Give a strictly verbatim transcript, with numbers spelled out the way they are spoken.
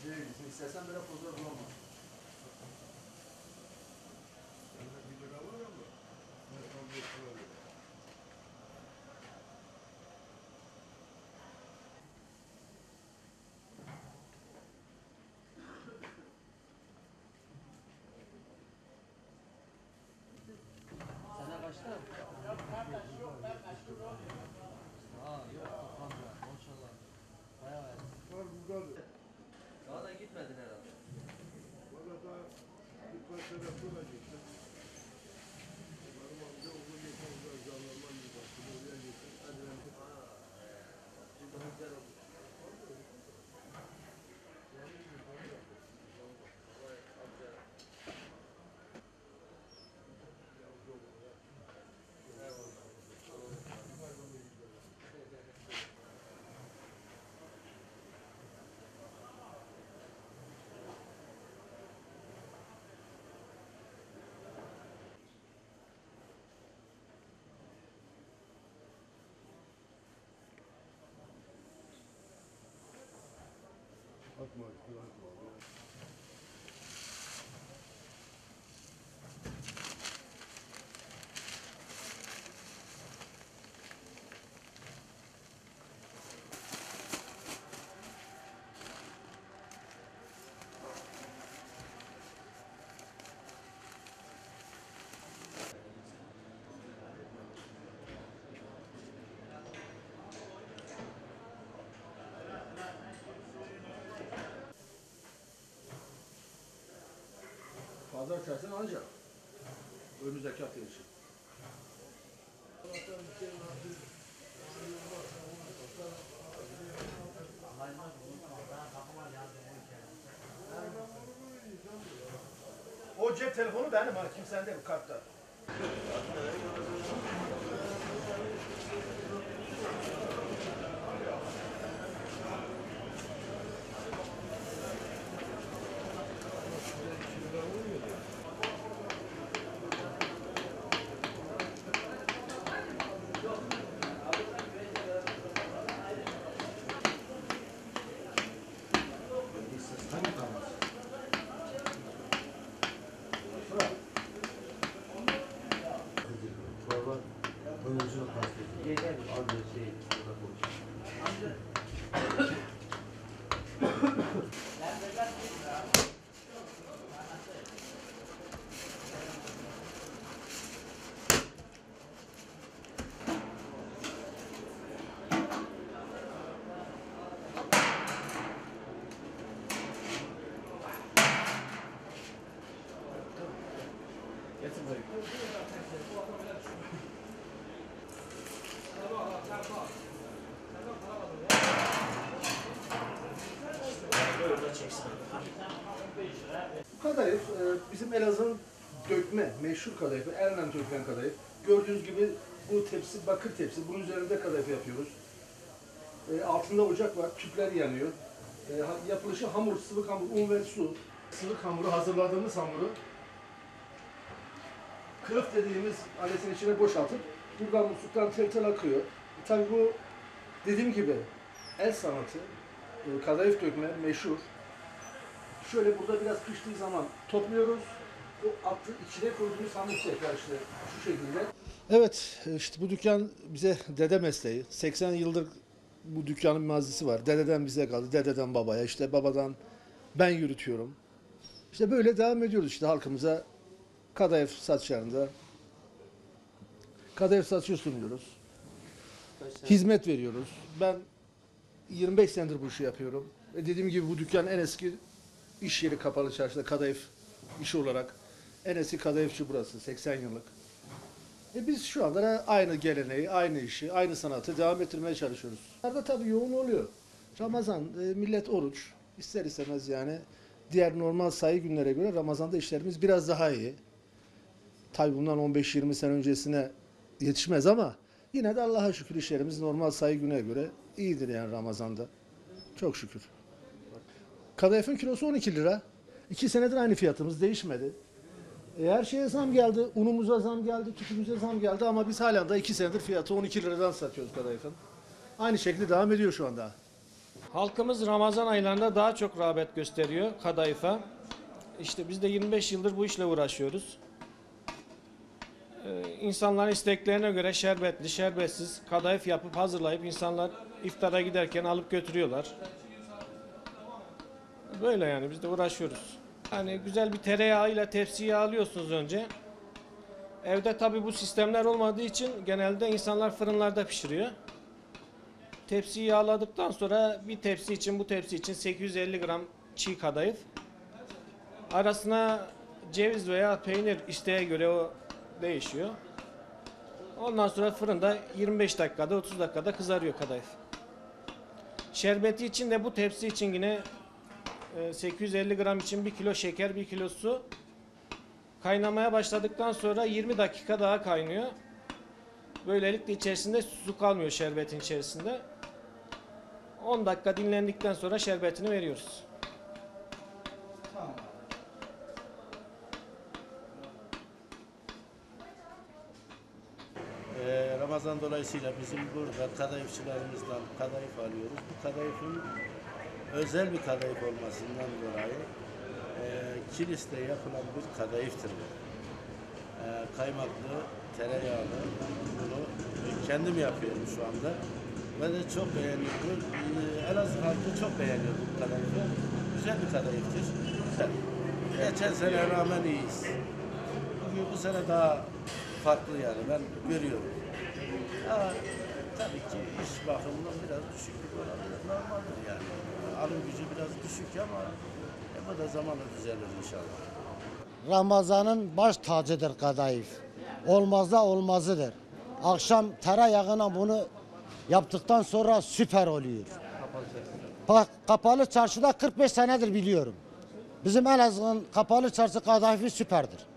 Şuraya gitsin. İstersen böyle fotoğraf bulamam. Bir lira var ama. Ben kablo kullanıyorum. Sana kaçta? Aa yok kapandı. Maşallah. Bayağı var. Var buradadır. Daha da gitmedin herhalde. Valla daha birkaç sene sonra gittim. Benim amca oğlu geçen yıl jandarma yuvasını oraya gittim. Hadi ben de. Şimdi güzel oldu. Atma, atma, atma. Fazla açarsan ancak. Önümüzdeki hafta için. O cep telefonu benim ha. Kimsenin değil bu kartta. Hangi kanal? Çorba ömrüsünü kastediyor. Yeter. Abi şey, burada konuşuyor. Getir burayı. Kadayıf e, bizim Elazığ'ın dökme, meşhur kadayıfı, elle dökülen kadayıf. Gördüğünüz gibi bu tepsi bakır tepsi, bunun üzerinde kadayıf yapıyoruz. E, altında ocak var, tüpler yanıyor. E, ha- yapılışı hamur, sıvı hamur, un ve su. Sıvı hamuru, hazırladığımız hamuru kılıf dediğimiz aletin içine boşaltıp buradan musluktan tel tel akıyor. E, tabii bu dediğim gibi el sanatı, e, kadayıf dökme meşhur. Şöyle burada biraz piştiği zaman topluyoruz. O attı içine koyduğumuz hamur tekrar işte şu şekilde. Evet, işte bu dükkan bize dede mesleği. seksen yıldır bu dükkanın mazisi var. Dededen bize kaldı, dededen babaya, işte babadan ben yürütüyorum. İşte böyle devam ediyoruz işte halkımıza kadayıf satışlarında. Kadayıf satışı sunuyoruz. Hizmet veriyoruz. Ben yirmi beş senedir bu işi yapıyorum. Ve dediğim gibi bu dükkan en eski iş yeri kapalı çarşıda kadayıf işi olarak. En eski kadayıfçı burası, seksen yıllık. E biz şu anda aynı geleneği, aynı işi, aynı sanatı devam ettirmeye çalışıyoruz. Arada tabii yoğun oluyor. Ramazan, e, millet oruç. İster istemez yani diğer normal sayı günlere göre Ramazan'da işlerimiz biraz daha iyi. Tabii bundan on beş yirmi sene öncesine yetişmez ama yine de Allah'a şükür işlerimiz normal sayı güne göre iyidir yani Ramazan'da. Çok şükür. Kadayıfın kilosu on iki lira. iki senedir aynı fiyatımız değişmedi. E, her şeye zam geldi. Unumuza zam geldi, tütümüze zam geldi ama biz hala da iki senedir fiyatı on iki liradan satıyoruz kadayıfın. Aynı şekilde devam ediyor şu anda. Halkımız Ramazan aylarında daha çok rağbet gösteriyor kadayıfa. İşte biz de yirmi beş yıldır bu işle uğraşıyoruz. Ee, insanların isteklerine göre şerbetli, şerbetsiz kadayıf yapıp hazırlayıp insanlar iftara giderken alıp götürüyorlar. Böyle yani biz de uğraşıyoruz. Yani güzel bir tereyağıyla tepsiye alıyorsunuz önce. Evde tabi bu sistemler olmadığı için genelde insanlar fırınlarda pişiriyor. Tepsiyi yağladıktan sonra bir tepsi için bu tepsi için sekiz yüz elli gram çiğ kadayıf. Arasına ceviz veya peynir isteğe göre o değişiyor. Ondan sonra fırında yirmi beş dakikada otuz dakikada kızarıyor kadayıf. Şerbeti için de bu tepsi için yine sekiz yüz elli gram için bir kilo şeker, bir kilo su. Kaynamaya başladıktan sonra yirmi dakika daha kaynıyor. Böylelikle içerisinde su kalmıyor şerbetin içerisinde. on dakika dinlendikten sonra şerbetini veriyoruz. Ee, Ramazan dolayısıyla bizim burada kadayıfçılarımızdan kadayıf alıyoruz. Bu kadayıfın özel bir kadayıf olmasından dolayı e, kiliste yapılan bir kadayıftır bu. E, kaymaklı, tereyağlı, bunu e, kendim yapıyorum şu anda. Ve de çok beğeniyorum. E, Elazığ halkı çok beğeniyor bu kadayıfı. Güzel bir kadayıftır. Güzel. Geçen sene rağmen iyiyiz. Bugün bu sene daha farklı yani ben görüyorum. Ama tabii ki iş bakımından biraz düşüklük olabilir. Normaldir yani. Alım gücü biraz düşük ama e, bu da zamanla düzelir inşallah. Ramazan'ın baş tacıdır kadayıf. Olmazsa olmazıdır. Akşam tereyağına bunu yaptıktan sonra süper oluyor. Bak kapalı çarşıda kırk beş senedir biliyorum. Bizim Elazığ'ın kapalı çarşı kadayıfı süperdir.